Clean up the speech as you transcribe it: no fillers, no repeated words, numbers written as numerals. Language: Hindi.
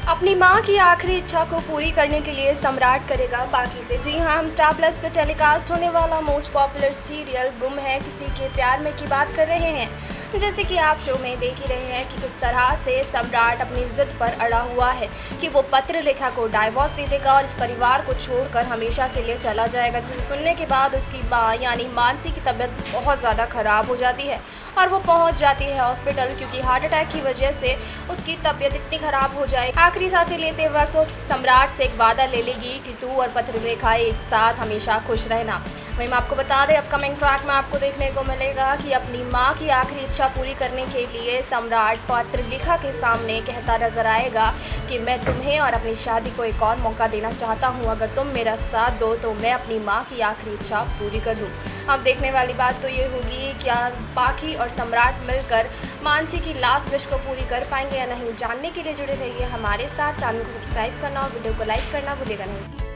अपनी मां की आखिरी इच्छा को पूरी करने के लिए सम्राट करेगा बाकी से। जी हां, हम स्टार प्लस पर टेलीकास्ट होने वाला मोस्ट पॉपुलर सीरियल गुम है किसी के प्यार में की बात कर रहे हैं। जैसे कि आप शो में देख ही रहे हैं कि किस तरह से सम्राट अपनी जिद पर अड़ा हुआ है कि वो पत्रलेखा को डाइवोर्स दे देगा और इस परिवार को छोड़कर हमेशा के लिए चला जाएगा। जिसे सुनने के बाद उसकी मां यानी मानसी की तबीयत बहुत ज़्यादा ख़राब हो जाती है और वो पहुंच जाती है हॉस्पिटल, क्योंकि हार्ट अटैक की वजह से उसकी तबीयत इतनी ख़राब हो जाए। आखिरी सांसें लेते वक्त वो सम्राट से एक वादा ले लेगी कि तू और पत्रलेखा एक साथ हमेशा खुश रहना। वहीं मैं आपको बता दें, अपकमिंग ट्रैक में आपको देखने को मिलेगा कि अपनी मां की आखिरी इच्छा पूरी करने के लिए सम्राट पत्रलेखा के सामने कहता नजर आएगा कि मैं तुम्हें और अपनी शादी को एक और मौका देना चाहता हूं। अगर तुम मेरा साथ दो तो मैं अपनी मां की आखिरी इच्छा पूरी कर दूं। अब देखने वाली बात तो ये होगी क्या बाकी और सम्राट मिलकर मानसी की लास्ट विश को पूरी कर पाएंगे या नहीं। जानने के लिए जुड़े रहिए हमारे साथ। चैनल को सब्सक्राइब करना और वीडियो को लाइक करना भूलिएगा नहीं।